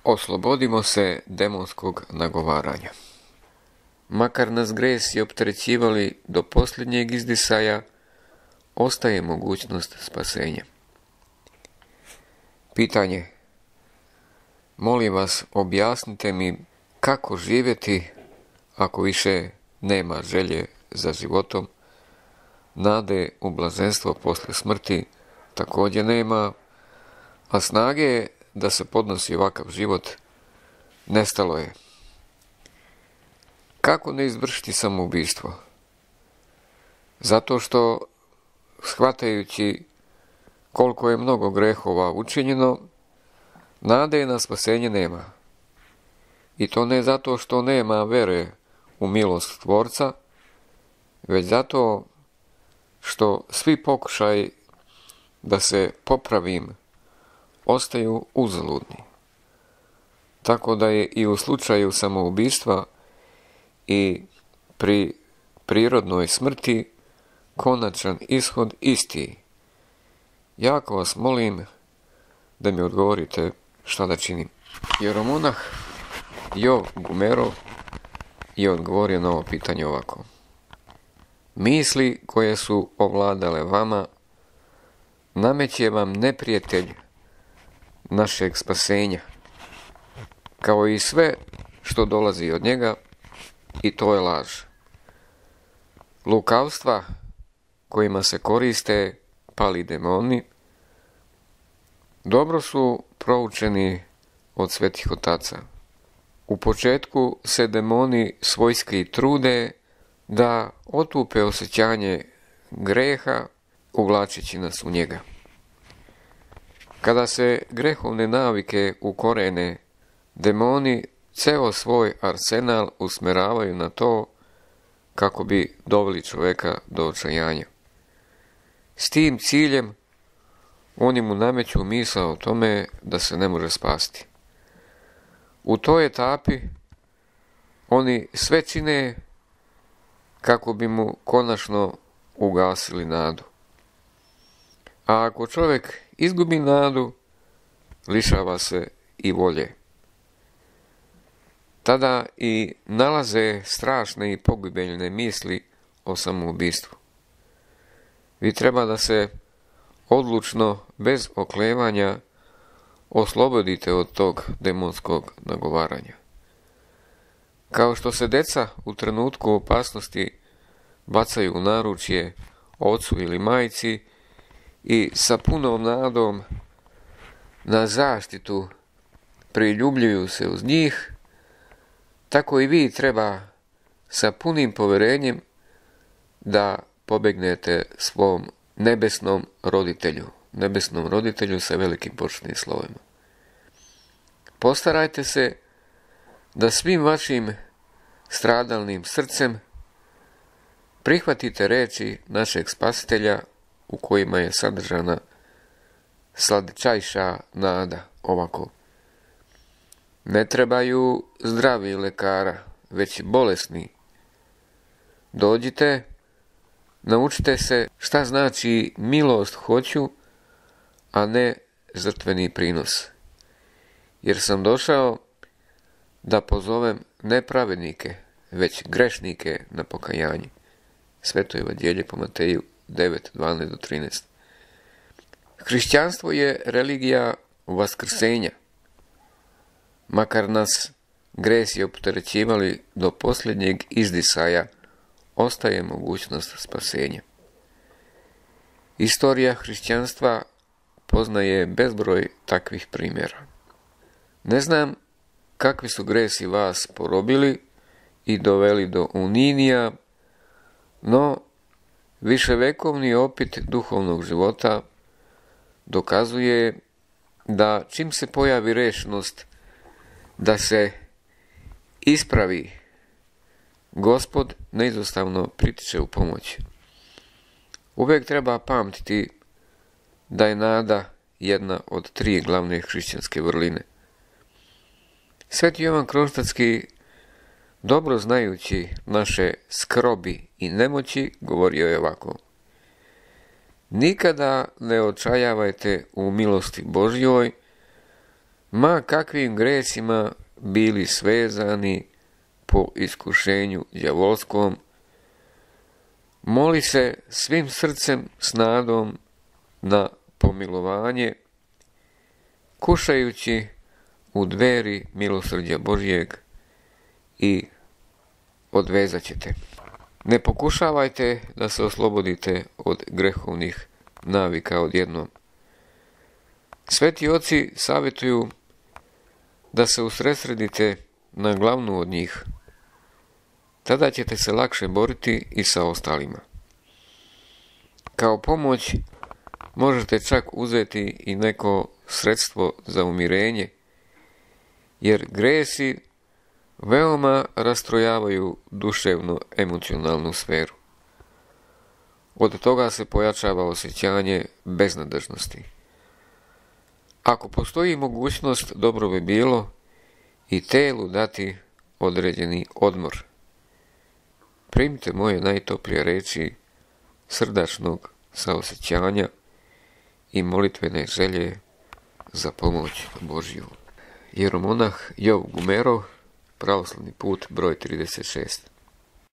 Oslobodimo se demonskog nagovaranja. Makar nas gresi opterećivali do posljednjeg izdisaja, ostaje mogućnost spasenja. Pitanje: molim vas, objasnite mi kako živjeti ako više nema želje za životom, nade u blaženstvo poslije smrti također nema, a snage da se podnosi ovakav život nestalo je. Kako ne izvršiti samoubistvo? Zato što, shvatajući koliko je mnogo grehova učinjeno, nade na spasenje nema. I to ne zato što nema vere u milost Tvorca, već zato što svi pokušaj da se popravim ostaju uzaludni. Tako da je i u slučaju samoubistva i pri prirodnoj smrti konačan ishod isti. Jako vas molim da mi odgovorite šta da činim. Jeromonah Jov Gumerov je odgovorio na ovo pitanje ovako: misli koje su ovladale vama nameće vam neprijatelj našeg spasenja, kao i sve što dolazi od njega, i to je laž. Lukavstva kojima se koriste pali demoni dobro su proučeni od svetih otaca. U početku se demoni svojski trude da otupe osjećanje greha uvlačeći nas u njega. Kada se grehovne navike ukorene, demoni ceo svoj arsenal usmeravaju na to kako bi doveli čovjeka do očajanja. S tim ciljem oni mu nameću misao o tome da se ne može spasti. U toj etapi oni sve čine kako bi mu konačno ugasili nadu. A ako čovjek izgubi nadu, lišava se i volje. Tada i nalaze strašne i pogibeljne misli o samoubistvu. Vi treba da se odlučno, bez oklevanja, oslobodite od tog demonskog nagovaranja. Kao što se deca u trenutku opasnosti bacaju u naručje ocu ili majci i sa punom nadom na zaštitu priljubljuju se uz njih, tako i vi treba sa punim poverenjem da pobegnete svom nebesnom roditelju sa velikim početnim slovima. Postarajte se da svim vašim stradalnim srcem prihvatite reči našeg Spasitelja u kojima je sadržana slatčajša nada ovako: ne trebaju zdravi lekara, već bolesni. Dođite, naučite se šta znači milost hoću, a ne žrtveni prinos. Jer sam došao da pozovem ne pravednike, već grešnike na pokajanje. Sveto evanđelje po Mateju 9:12-13. Hrišćanstvo je religija vaskrsenja. Makar nas gresi opterećivali do posljednjeg izdisaja, ostaje mogućnost spasenja. Istorija hrišćanstva poznaje bezbroj takvih primjera. Ne znam kakvi su gresi vas porobili i doveli do uninija, no viševekovni opit duhovnog života dokazuje da čim se pojavi rešenost da se ispravi, Gospod neizostavno pritiče u pomoć. Uvijek treba pamtiti da je nada jedna od 3 glavne hrišćanske vrline. Sveti Jovan Kronštatski, dobro znajući naše skrobi i nemoći, govorio je ovako: nikada ne očajavajte u milosti Božjoj, ma kakvim gresima bili svezani po iskušenju đavolskom, moli se svim srcem s nadom na pomilovanje, kušajući u dveri milosrđa Božjeg i odvezat ćete. Ne pokušavajte da se oslobodite od grehovnih navika odjednom. Sveti oci savjetuju da se usredsredite na glavnu od njih. Tada ćete se lakše boriti i sa ostalima. Kao pomoć možete čak uzeti i neko sredstvo za umirenje, jer gresi veoma rastrojavaju duševno-emocionalnu sferu. Od toga se pojačava osjećanje beznadležnosti. Ako postoji mogućnost, dobro bi bilo i telu dati određeni odmor. Primite moje najtoplije riječi srdačnog saosjećanja i molitvene želje za pomoć Božju. Jeromonah Jov Gumerov, Pravoslavni put, broj 36.